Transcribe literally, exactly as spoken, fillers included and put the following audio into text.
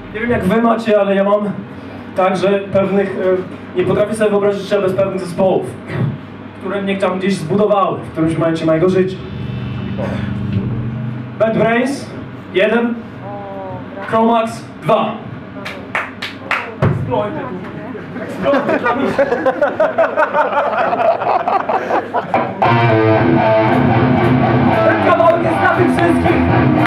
Nie wiem jak wy macie, ale ja mam tak, że pewnych... Nie potrafię sobie wyobrazić życia bez pewnych zespołów, które mnie tam gdzieś zbudowały w którymś momencie mojego życia. Bad Brains, jeden. Chromax, dwa. Exploited. Exploited dla mnie. Ten kawałek jest dla tych wszystkich.